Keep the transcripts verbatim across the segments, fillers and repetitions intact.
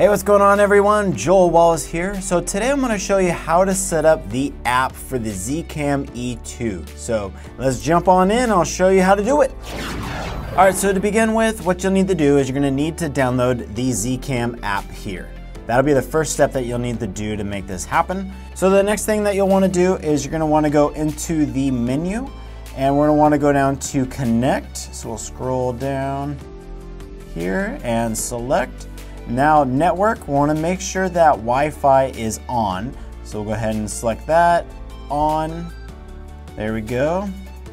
Hey, what's going on everyone? Joel Wallis here. So today I'm going to show you how to set up the app for the ZeeCam E two. So let's jump on in, I'll show you how to do it. Alright, so to begin with, what you'll need to do is you're going to need to download the ZeeCam app here. That'll be the first step that you'll need to do to make this happen. So the next thing that you'll want to do is you're going to want to go into the menu and we're going to want to go down to connect. So we'll scroll down here and select. Now network, we want to make sure that Wi-Fi is on. So we'll go ahead and select that, on. There we go.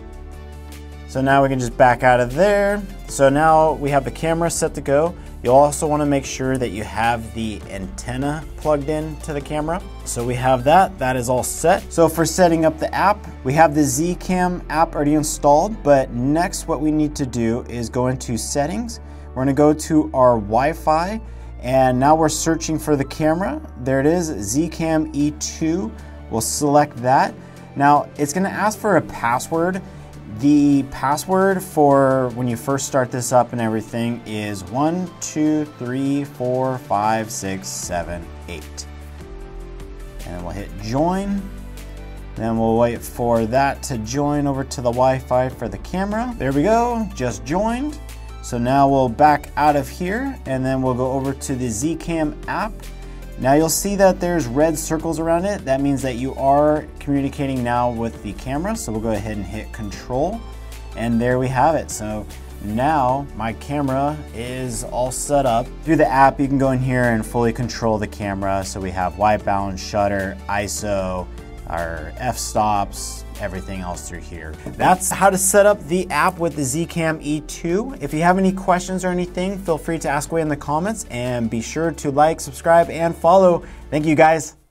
So now we can just back out of there. So now we have the camera set to go. You'll also want to make sure that you have the antenna plugged in to the camera. So we have that, that is all set. So for setting up the app, we have the ZeeCam app already installed, but next what we need to do is go into settings. We're going to go to our Wi-Fi. And now we're searching for the camera. There it is, ZeeCam E two. We'll select that. Now it's gonna ask for a password. The password for when you first start this up and everything is one, two, three, four, five, six, seven, eight. And we'll hit join. Then we'll wait for that to join over to the Wi-Fi for the camera. There we go, just joined. So now we'll back out of here and then we'll go over to the ZeeCam app. Now you'll see that there's red circles around it. That means that you are communicating now with the camera. So we'll go ahead and hit control and there we have it. So now my camera is all set up. Through the app, you can go in here and fully control the camera. So we have white balance, shutter, I S O, our f-stops, everything else through here. That's how to set up the app with the ZeeCam E two. If you have any questions or anything, feel free to ask away in the comments and be sure to like, subscribe, and follow. Thank you guys.